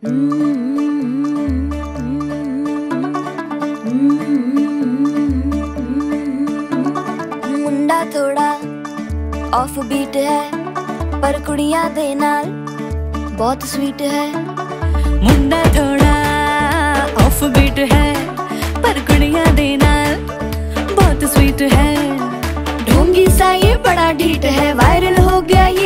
मुंडा थोड़ा off beat है पर कुड़ियां दे नाल बहुत स्वीट है। मुंडा थोड़ा ऑफ बीट है पर कुड़ियां दे नाल बहुत स्वीट है। ढोंगी सा ये बड़ा ढीठ है, वायरल हो गया